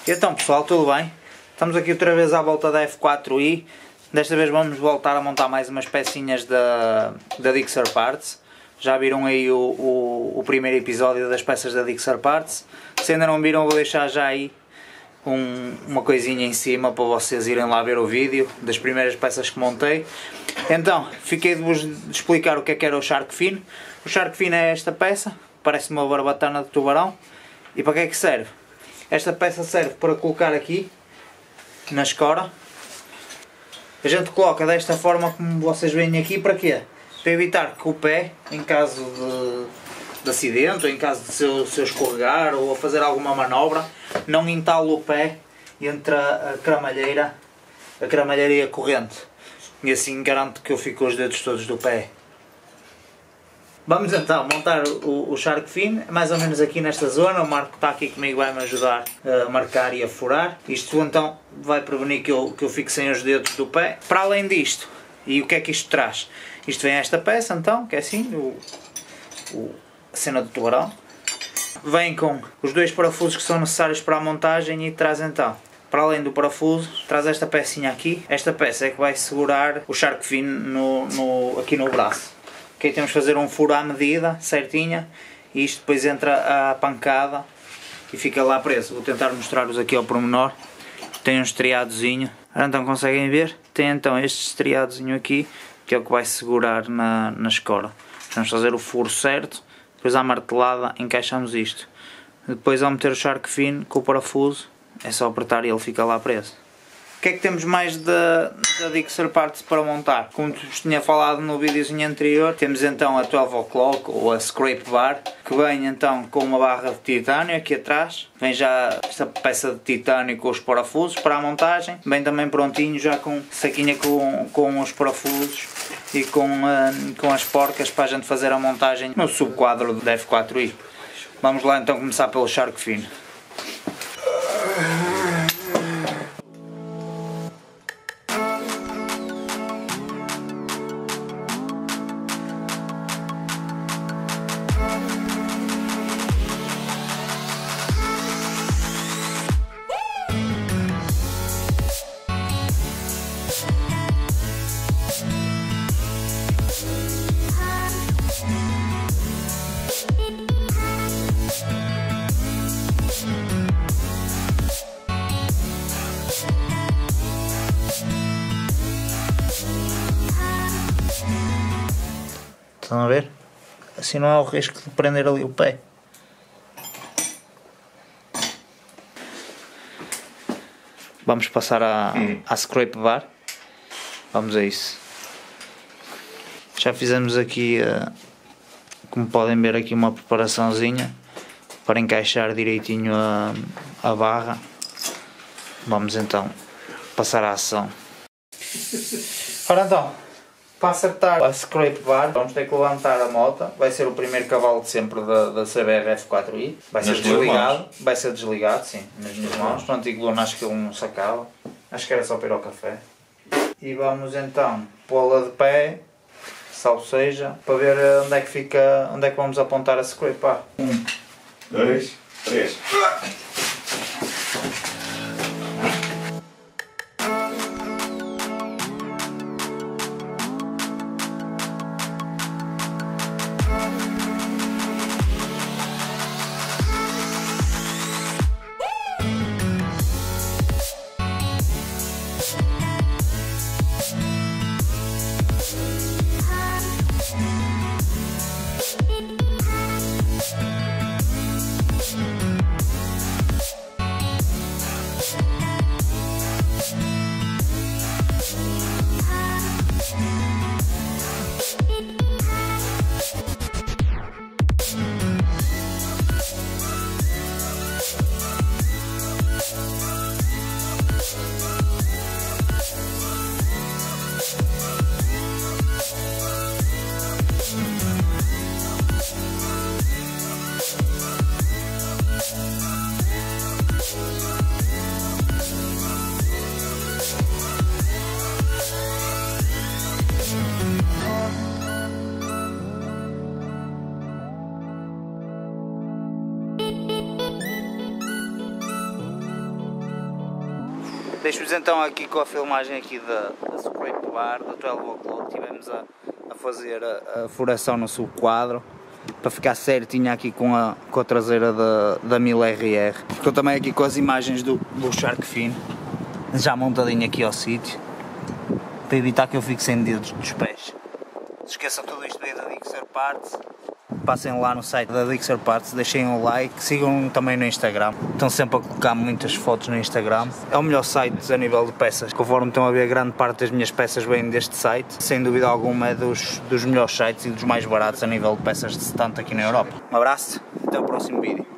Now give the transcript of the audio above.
Então pessoal, tudo bem? Estamos aqui outra vez à volta da F4i. Desta vez vamos voltar a montar mais umas pecinhas da Dixer Parts. Já viram aí o primeiro episódio das peças da Dixer Parts. Se ainda não viram, vou deixar já aí uma coisinha em cima para vocês irem lá ver o vídeo das primeiras peças que montei. Então, fiquei de vos explicar o que era o Shark Fin. O Shark Fin é esta peça, parece uma barbatana de tubarão. E para que é que serve? Esta peça serve para colocar aqui na escora. A gente coloca desta forma como vocês veem aqui, para quê? Para evitar que o pé, em caso de acidente, ou em caso de se escorregar ou a fazer alguma manobra, não entale o pé entre a cremalheira e a corrente. E assim garanto que eu fico com os dedos todos do pé. Vamos então montar o Shark Fin, mais ou menos aqui nesta zona. O Marco está aqui comigo, vai-me ajudar a marcar e a furar. Isto então vai prevenir que eu fique sem os dedos do pé. Para além disto, e o que é que isto traz? Isto vem esta peça então, que é assim, a cena do tubarão. Vem com os dois parafusos que são necessários para a montagem e traz então, para além do parafuso, traz esta pecinha aqui. Esta peça é que vai segurar o Shark Fin aqui no braço. Ok, temos que fazer um furo à medida, certinha, e isto depois entra a pancada e fica lá preso. Vou tentar mostrar-vos aqui ao pormenor. Tem um estriadozinho, então conseguem ver? Tem então este estriadozinho aqui, que é o que vai segurar na escora. Vamos fazer o furo certo, depois à martelada encaixamos isto. Depois ao meter o Shark Fin com o parafuso, é só apertar e ele fica lá preso. O que é que temos mais da Dixer Parts para montar? Como vos tinha falado no videozinho anterior, temos então a 12 O'Clock ou a Scrape Bar, que vem então com uma barra de titânio aqui atrás. Vem já esta peça de titânio com os parafusos para a montagem. Vem também prontinho já com saquinha com os parafusos e com as porcas para a gente fazer a montagem no subquadro da F4i. Vamos lá então começar pelo Shark Fin. Estão a ver? Assim não há o risco de prender ali o pé. Vamos passar à Scrape Bar. Vamos a isso. Já fizemos aqui, como podem ver aqui, uma preparaçãozinha para encaixar direitinho a barra. Vamos então passar à ação. Ora então, para acertar a Scrape Bar, vamos ter que levantar a moto. Vai ser o primeiro cavalo de sempre da CBR F4i. Vai ser desligado. Vai ser desligado, sim, nas minhas mãos. No antigo Luna acho que ele não sacava. Acho que era só para ir ao café. E vamos então pô-la de pé, salvo seja, para ver onde é que fica, onde é que vamos apontar a Scrape Bar. 1, 2, 3. Deixo-vos então aqui com a filmagem aqui da Scrape Bar, da 12 O'Clock. Tivemos a fazer a furação no subquadro para ficar certinho aqui com a traseira da 1000RR. Ficou também aqui com as imagens do Shark Fin, já montadinho aqui ao sítio, para evitar que eu fique sem dedos dos pés. Não se esqueçam, tudo isto veio da Dixer Parts. Passem lá no site da Dixer Parts, deixem um like, sigam também no Instagram. Estão sempre a colocar muitas fotos no Instagram. É o melhor site a nível de peças. Conforme estão a ver, grande parte das minhas peças vêm deste site. Sem dúvida alguma é dos melhores sites e dos mais baratos a nível de peças de stand aqui na Europa. Um abraço, até o próximo vídeo.